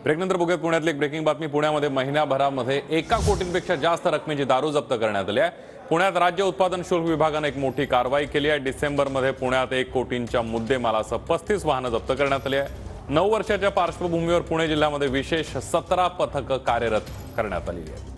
ब्रेकनंतर बघूयात पुण्यातली एक ब्रेकिंग बातमी। पुण्यामध्ये महिन्याभरामध्ये 1 कोटींपेक्षा जास्त रकमेची दारू जप्त करण्यात आली आहे। पुण्यात राज्य उत्पादन शुल्क विभागाने एक मोठी कारवाई केली आहे। डिसेंबरमध्ये पुण्यात 1 कोटींच्या मुद्देमालासह 35 वाहनं जप्त करण्यात आली आहे। 9 वर्षाच्या पार्श्वभूमीवर पुणे जिल्ह्यामध्ये विशेष 17 पथकं कार्यरत करण्यात आली आहेत।